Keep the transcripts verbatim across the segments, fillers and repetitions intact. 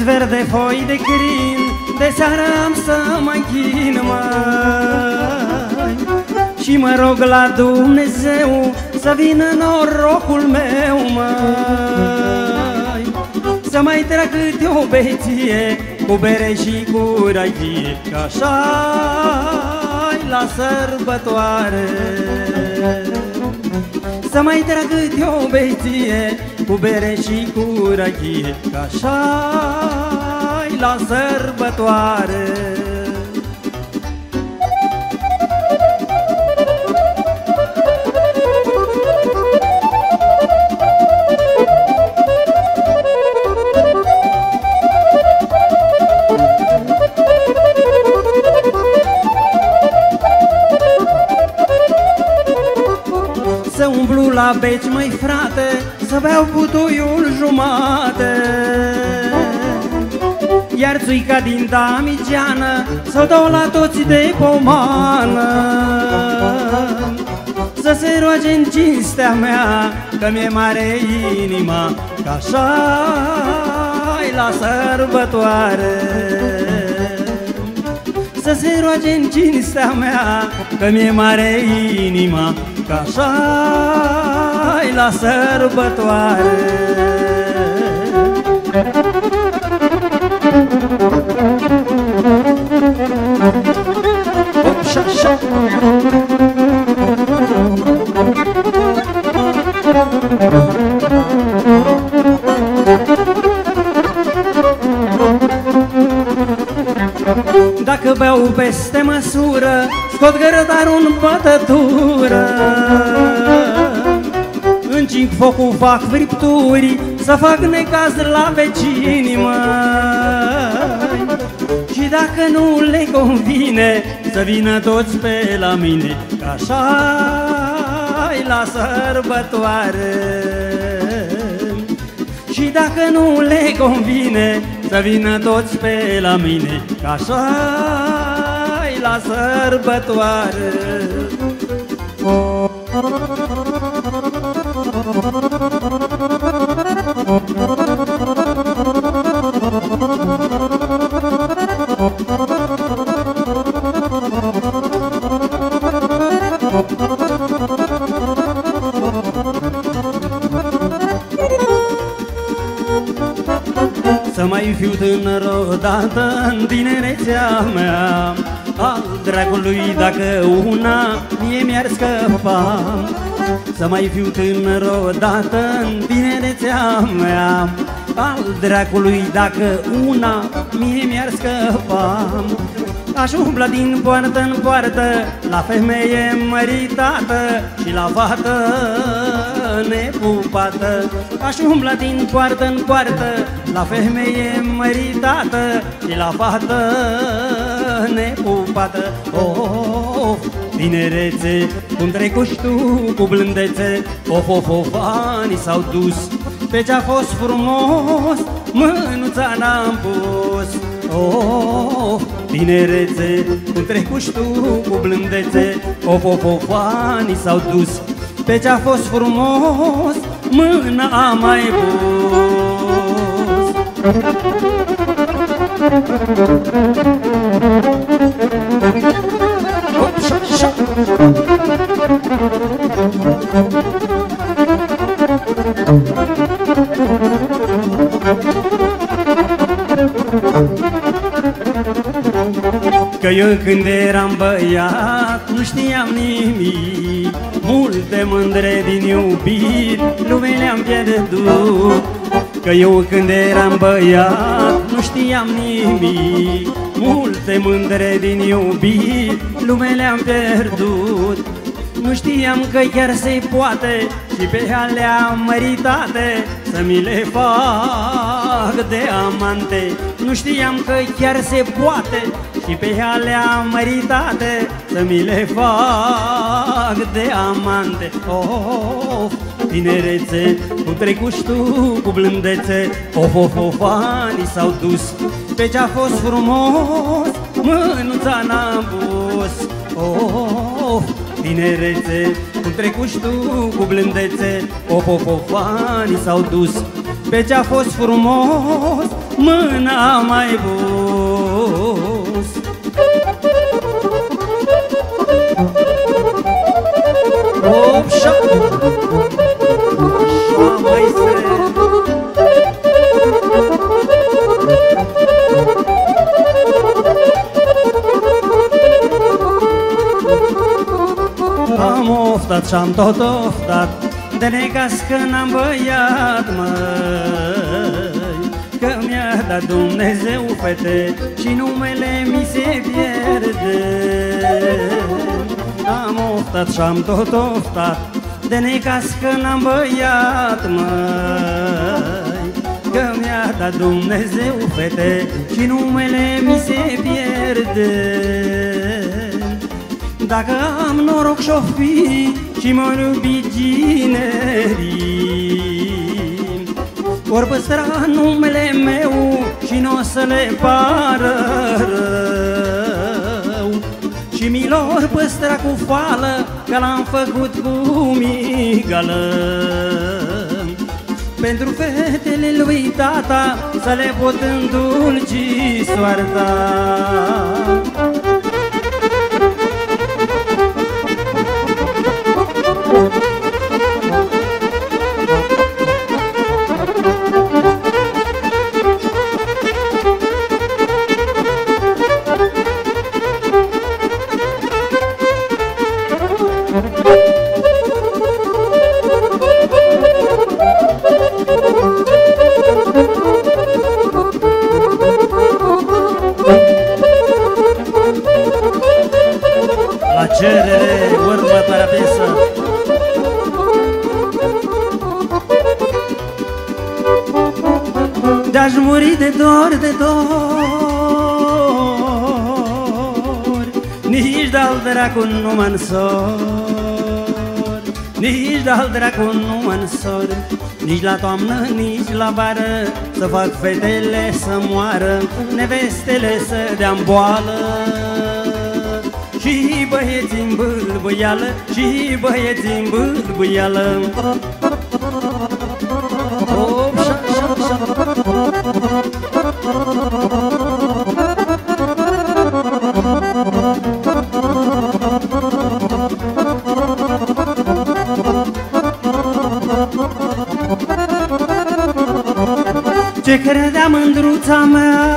verde foi de crin, de seară am să mă închin, măi. Și mă rog la Dumnezeu să vină norocul meu, măi. Să mai trag câte o beție cu bere și cu rachie, că așa-i la sărbătoare. Să mai trag câte o beție cu bere și cu rachie, că așa-i la sărbătoare. Să umblu la beci, măi frate, să beau putuiul jumate, iar țuica din Damigeană să-o dau la toți de pomană. Să se roage în cinstea mea, că mi-e mare inima, că așa-i la sărbătoare. Să se roage în cinstea mea, că mi-e mare inima, că așa-i la sărbătoare. Hop, șa, șa. Dacă beau peste măsură, scot grătarul în bătătură. Încing focul, fac fripturi, să fac necaz la vecini, măi. Și dacă nu le convine, să vină toți pe la mine, că așa-i la sărbătoare. Și dacă nu le convine, să vină toți pe la mine, că așa-i la sărbătoare. Să mai fiu tânăr odată în tinerețea mea, al dragului dacă una mie mi-ar scăpa. Să mai fiu tânăr odată în tinerețea mea, al dracului dacă una mie mi-ar scăpa. Aș umbla din poartă în poartă la femeie măritată și la fată nepupată. Aș umbla din poartă în poartă la femeie măritată și la fată nepupată. Of, tinerețe, cum trecuși tu cu blândețe, of, of, of, anii s-au dus. Pe ce-a fost frumos, mânuța n-am pus. Of, tinerețe, cum trecuși tu cu blândețe, of, of, of, anii s-au dus. Pe ce-a fost frumos, mâna am mai pus. Hop, șa, șa. Că eu când eram băiat nu știam nimic, multe mândre din iubiri lumea le-am pierdut. Că eu când eram băiat nu știam nimic, multe mândre din iubiri lumea le-am pierdut. Nu știam că chiar se poate și pe alea măritate să mi le fac de amante. Nu știam că chiar se poate și pe alea măritate să mi le fac de amante. Of, tinerețe, cum trecuși tu cu blândețe, of, of, of, anii s-au dus. Pe ce-a fost frumos, mânuța n-am pus. Of, tinerețe, cum trecuși tu cu blândețe, of, of, of, anii s-au dus. Pe ce-a fost frumos, mâna mai bus. Opșa, așa mai se. Am oftat și-am tot oftat, de necas că n-am băiat, măi, că mi-a dat Dumnezeu fete și numele mi se pierde. Am oftat și-am tot oftat, de necas că n-am băiat, măi, că mi-a dat Dumnezeu fete și numele mi se pierde. Dacă am noroc și-o fi și m-or iubi ginerii, or păstra numele meu și n-o să le pară rău, și mi l-or păstra cu fală, că l-am făcut cu migală. Pentru fetele lui tata să le pot îndulci soarta. La cerere, următoarea piesă. De-aș muri de dor, de dor, nici de-al dracu nu mă însor, nici de-al dracu nu mă însor, nici la toamnă, nici la vară, să fac fetele să moară, nevestele să dea-n boală, și băieții-n bâlbâială, și băieții-n bâlbâială. Op, șa, șa, șa. Ce credea mândruța mea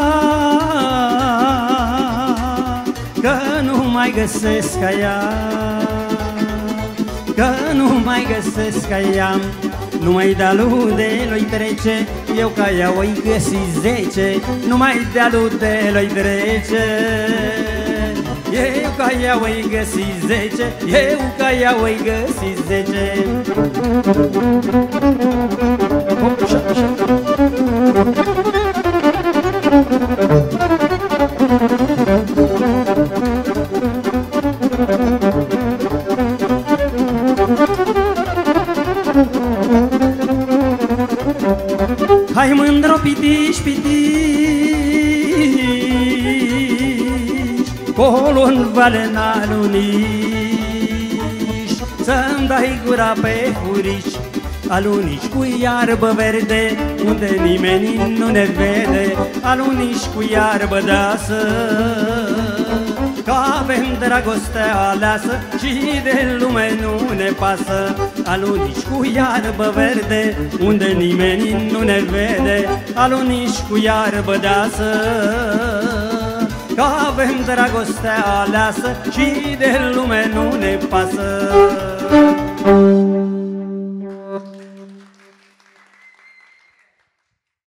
că nu mai găsesc ca ea, că nu mai găsesc ca ea, numai de-alu de-l-oi trece, eu ca ea o-i găsi zece, numai de-alu de-l-oi trece, eu ca ea o-i găsi zece, eu ca ea o-i găsi zece. Hai mândro pitiș, pitiș, colo-n vale n-aluniș, să-mi dai gura pe furiș, alunici cu iarbă verde, unde nimeni nu ne vede, alunici cu iarbă deasă, că avem dragostea aleasă și de lume nu ne pasă. Alunici cu iarbă verde, unde nimeni nu ne vede, alunici cu iarbă deasă, că avem dragostea aleasă și de lume nu ne pasă.